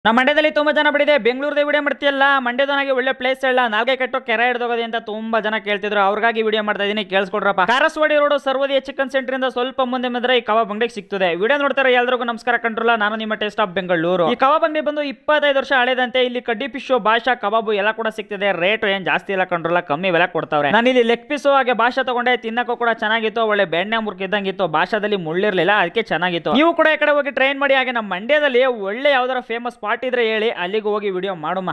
ನಮ್ಮ ಮಂಡ್ಯದಲ್ಲಿ ತುಂಬಾ ಜನ ಬಿಡಿದೆ ಬೆಂಗಳೂರದೇ ವಿಡಿಯೋ ಮಾಡ್ತಿಯಲ್ಲ ಮಂಡ್ಯದವನಾಗಿ ಒಳ್ಳೆ ಪ್ಲೇಸ್ ಇಲ್ಲ ನಾಲ್ಗೆ ಕಟ್ಟೋ ಕೆರೆ ಹಿಡ್ದೋಗೋದಿ ಅಂತ ತುಂಬಾ ಜನ ಕೇಳ್ತಿದ್ರು ಅವ್ರಿಗಾಗಿ ವಿಡಿಯೋ ಮಾಡ್ತಾ ಇದೀನಿ ಕೇಳಿಸ್ಕೊಡ್ರಪ್ಪ. ಕಾರಸ್ವಾಡಿ ರೋಡ್ ಸರ್ವದಿಯ ಚಿಕನ್ ಸೆಂಟರ್ ಇಂದ ಸ್ವಲ್ಪ ಮುಂದೆ ಬಂದ್ರೆ ಈ ಕಬಾಬ್ ಅಂಗಡಿ ಸಿಗ್ತದೆ. ವಿಡಿಯೋ ನೋಡ್ತಾರೆ ಎಲ್ರಿಗೂ ನಮಸ್ಕಾರ ಕಂಡ್ರಲ್ಲ, ನಾನು ನಿಮ್ಮ ಟೇಸ್ಟ್ ಆಫ್ ಬೆಂಗಳೂರು. ಈ ಕಬಾಬ್ ಅಂಗಡಿ ಬಂದು 25 ವರ್ಷ ಹಳೆದಂತೆ. ಇಲ್ಲಿ ಕಡ್ಡಿ ಫಿಶ್ ಭಾಷಾ ಕಬಾಬು ಎಲ್ಲ ಕೂಡ ಸಿಗ್ತದೆ. ರೇಟ್ ಏನ್ ಜಾಸ್ತಿ ಇಲ್ಲ ಕಂಡ್ರಲ್ಲ, ಕಮ್ಮಿ ಬೆಲೆ ಕೊಡ್ತಾವ್ರೆ. ನಾನು ಇಲ್ಲಿ ಲೆಗ್ ಪೀಸು ಹಾಗೆ ಭಾಷಾ ತಗೊಂಡೆ, ತಿನ್ನಕ್ಕೂ ಕೂಡ ಚೆನ್ನಾಗಿತ್ತು. ಒಳ್ಳೆ ಬೆಣ್ಣೆ ಮುರ್ಕಿದ್ದಂಗಿತ್ತು, ಭಾಷಾದಲ್ಲಿ ಮುಳ್ಳಿರ್ಲಿಲ್ಲ, ಅದಕ್ಕೆ ಚೆನ್ನಾಗಿತ್ತು. ನೀವು ಕೂಡ ಈ ಕಡೆ ಹೋಗಿ ಟ್ರೈ ಮಾಡಿ. ಹಾಗೆ ನಮ್ಮ ಮಂಡ್ಯದಲ್ಲಿ ಒಳ್ಳೆ ಯಾವ್ದಾರ ಫೇಮಸ್ ಸ್ಪಾಟ್ ಇದ್ರೆ ಹೇಳಿ, ಅಲ್ಲಿಗೆ ಹೋಗಿ ವಿಡಿಯೋ ಮಾಡುಮ.